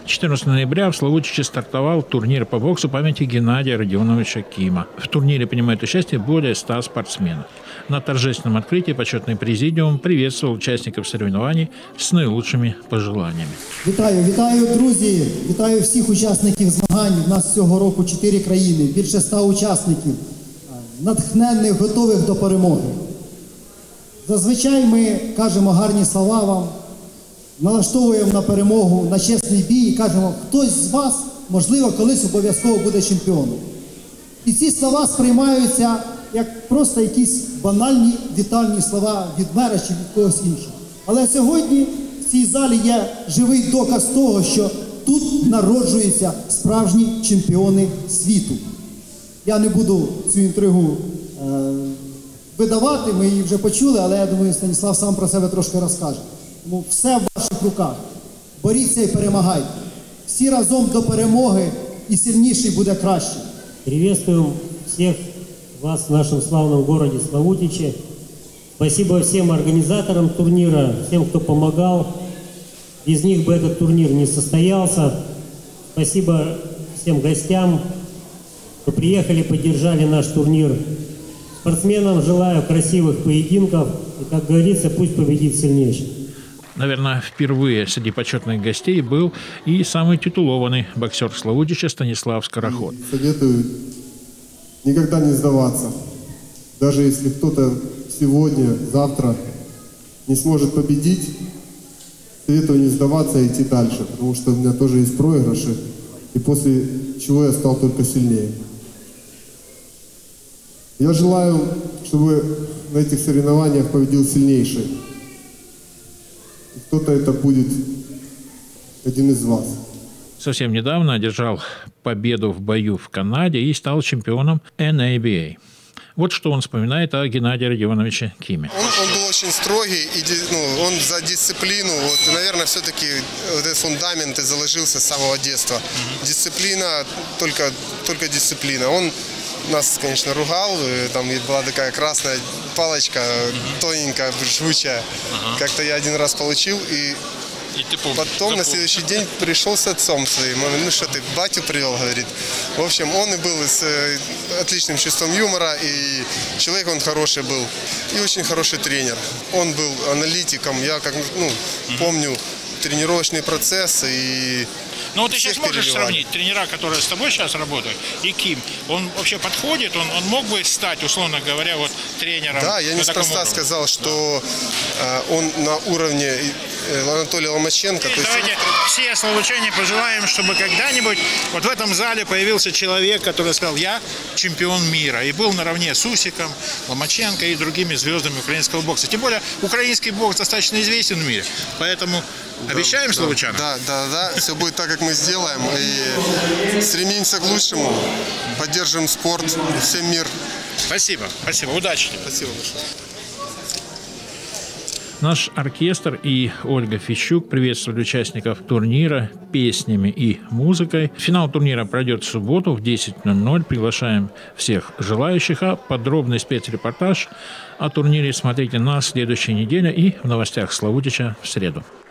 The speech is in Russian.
14 ноября в Славутиче стартовал турнир по боксу памяти Геннадия Родионовича Кима. В турнире принимает участие более 100 спортсменов. На торжественном открытии почетный президиум приветствовал участников соревнований с наилучшими пожеланиями. Вітаю, друзі! Вітаю всіх учасників змагань. У нас цього року 4 країни, більше 100 учасників, натхненних, готових до перемоги. Зазвичай ми кажемо гарні слова вам, налаштовуємо на перемогу, на чесний бій і кажемо, хтось з вас, можливо, колись обов'язково буде чемпіоном. І ці слова сприймаються як просто якісь банальні вітальні слова від мера чи від когось іншого. Але сьогодні в цій залі є живий доказ того, що тут народжуються справжні чемпіони світу. Я не буду цю інтригу видавати, ми її вже почули, але я думаю, Станіслав сам про себе трошки розкаже. Тому все в ваших руках. Боріться і перемагайте. Всі разом до перемоги, і сильніший буде краще. Приветствуем всех вас в нашем славном городе Славутиче. Спасибо всем организаторам турнира, всем, кто помогал. Без них бы этот турнир не состоялся. Спасибо всем гостям, что приехали, поддержали наш турнир. Спортсменам желаю красивых поединков. И, как говорится, пусть победит сильнейший. Наверное, впервые среди почетных гостей был и самый титулованный боксер Славутича Станислав Скороход. Советую никогда не сдаваться. Даже если кто-то сегодня, завтра не сможет победить, советую не сдаваться и идти дальше, потому что у меня тоже есть проигрыши, и после чего я стал только сильнее. Я желаю, чтобы на этих соревнованиях победил сильнейший. И кто-то это будет один из вас. Совсем недавно одержал победу в бою в Канаде и стал чемпионом NABA. Вот что он вспоминает о Геннадии Родионовиче Киме. Он был очень строгий, и, он за дисциплину. Вот, наверное, все-таки этот фундамент и заложился с самого детства. Дисциплина, только дисциплина. Он нас, конечно, ругал, там была такая красная палочка, тоненькая, жгучая. Как-то я один раз получил, и потом на следующий день пришел с отцом своим. Он говорит, ну что ты, батю привел, говорит. В общем, он и был с отличным чувством юмора, и человек он хороший был, и очень хороший тренер. Он был аналитиком, я помню тренировочный процесс и... Ну вот ты сейчас можешь сравнить тренера, которые с тобой сейчас работают, и Ким? Он вообще подходит? Он мог бы стать, условно говоря, вот тренером? Да, я неспроста сказал, что он на уровне Анатолия Ломаченко. Давайте все славутчане пожелаем, чтобы когда-нибудь вот в этом зале появился человек, который сказал, я чемпион мира, и был наравне с Усиком, Ломаченко и другими звездами украинского бокса. Тем более, украинский бокс достаточно известен в мире, поэтому обещаем славутчанам? Да, все будет так, как мы сделаем, и стремимся к лучшему, поддержим спорт, всем мир. Спасибо, удачи. Спасибо большое. Наш оркестр и Ольга Фищук приветствовали участников турнира песнями и музыкой. Финал турнира пройдет в субботу в 10:00. Приглашаем всех желающих. А подробный спецрепортаж о турнире смотрите на следующей неделе и в новостях Славутича в среду.